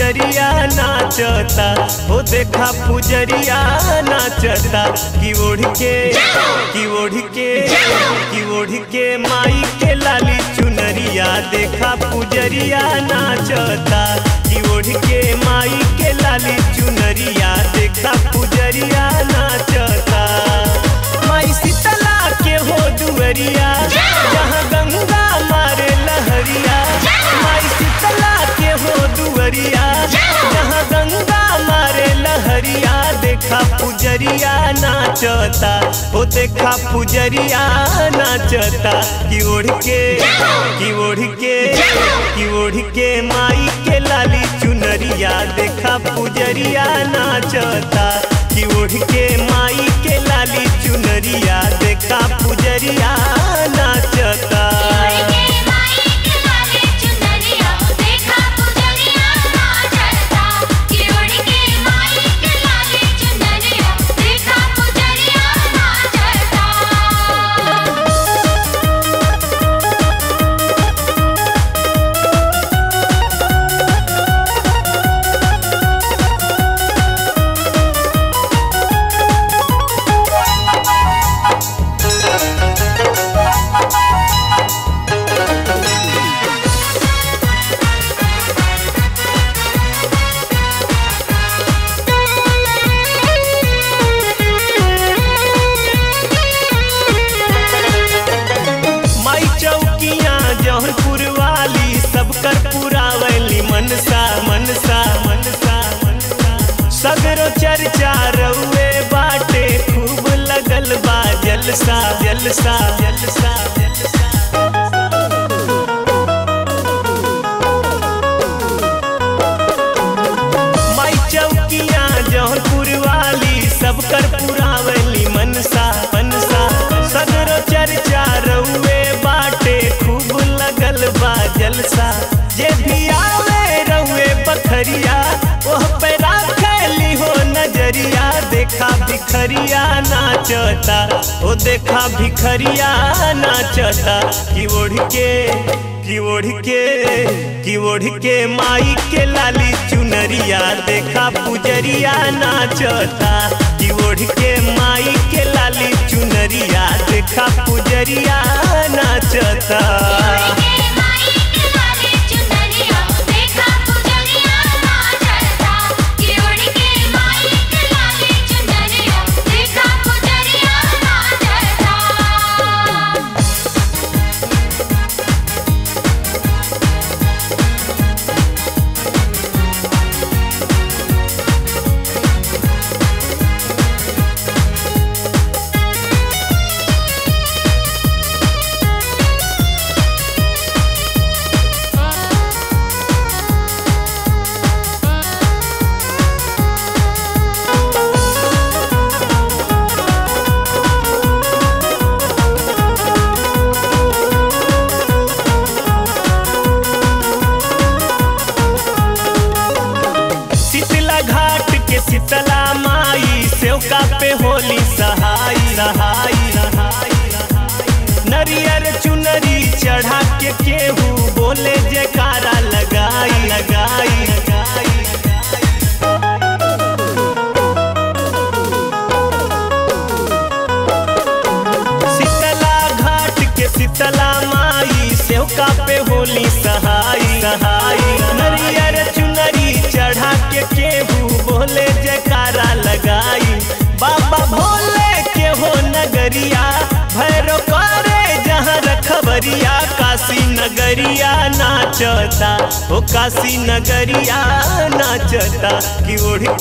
पुजरिया नाचता, हो देखा पुजरिया नाचता। कि ओढ़ के माई के लाली चुनरिया देखा पुजरिया नाचता। कि ओढ़ के माई के लाली चुनरिया देखा पुजरिया नाचता। माई शीतला के हो दुअरिया जहाँ गंगा मारे लहरिया। माई शीतला के हो दुअरिया जहाँ गंगा मारे लहरिया देखा पुजरिया नाचता, हो देखा पुजरिया नाचता। कि ओढ़ के माई के लाली चुनरिया देखा पुजरिया नाचता। कि ओढ़ के माई के लाली चुनरिया देखा पुजरिया नाचता। जौनपुर वाली सब कर पुरावली मनसा मनसा मनसा मनसा। सगरो चर्चा रउए बाटे खूब लगल बा जलसा जलसा जलसा जलसा। माई चौकिया जौनपुर वाली सब कर पुरावली मनसा मनसा। सगरो चर्चा रउए बाटे खूब लगल बा जलसा। जे भी आवे रउए बखरिया ओह पे राखली हो नजरिया देखा भिखरिया नाचता, ओ देखा भिखरिया नाचता। कि ओढ़ के माई के लाली चुनरिया देखा पुजरिया नाचता। कि ओढ़ के माई के लाली चुनरिया देखा पुजरिया नाचता। शीतला माई सेवका पे होली सहाई सहाई नरियर चुनरी चढ़ा के केहू बोले जयकारा लगाई लगाई लगाई। शीतला घाट के शीतला माई सेवका पे होली सहाई सहाई। नरियर चुनरी चढ़ा के केहू बोले जयकारा लगाई। बाबा भोले के हो नगरिया भैरो करे जहाँ रखबरिया। काशी नगरिया नाचता, हो काशी नगरिया नाचता। कि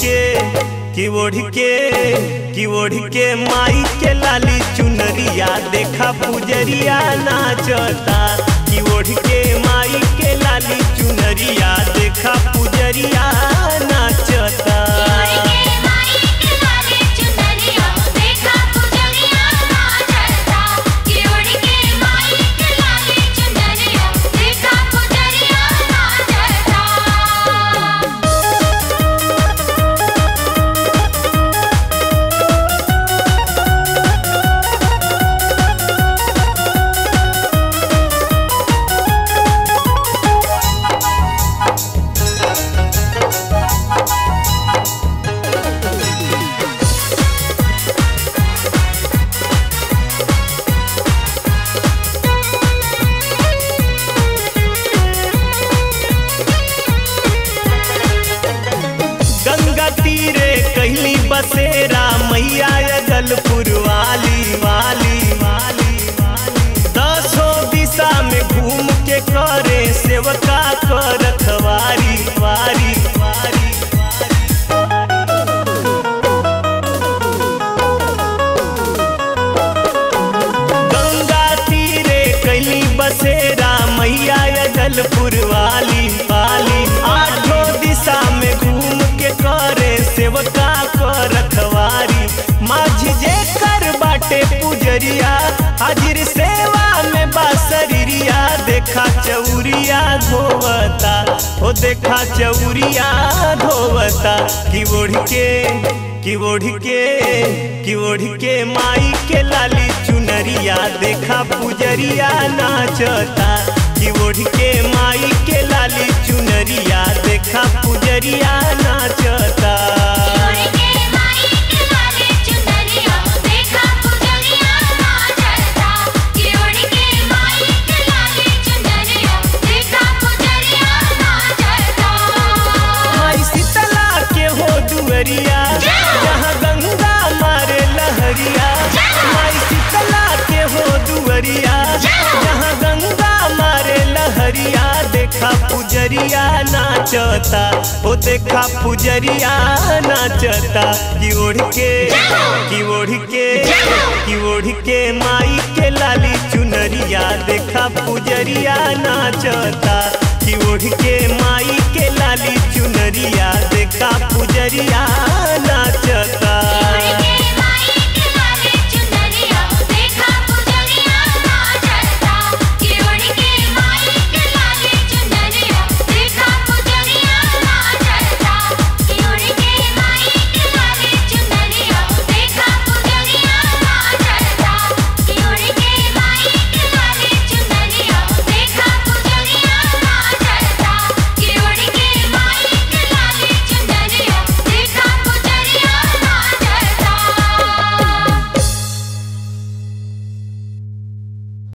ओढ़ के माई के लाली चुनरिया देखा पुजरिया नाचता। कि ओढ़ के माई के लाली चुनरिया देखा पुजरिया नाचता। को रखवारी वारी वारी। गंगा तीरे कैली बसेरा मैया अदलपुर वाली वाली। आठों दिशा में घूम के करे सेवका को रखवारी। माझी जे कर बाटे पुजरिया हाजिर सेवा में बासरिया। देखा चौरिया धोवता ओ देखा चौरिया धोवता कि ओढ़ के माई के लाली चुनरिया। देखा पुजरिया नाचता कि ओढ़ के माई के लाली चुनरिया। देखा पुजरिया नाचता। जहाँ गंगा मारे लहरिया माई शीतला के हो दुअरिया। जहाँ गंगा मारे लहरिया देखा पुजरिया नाचता ओ देखा पुजरिया नाचता कि ओढ़ के माई के लाली चुनरिया। देखा पुजरिया नाचता कि ओढ़ के माई के लाली चुनरिया। देखा पुजरिया नाचता।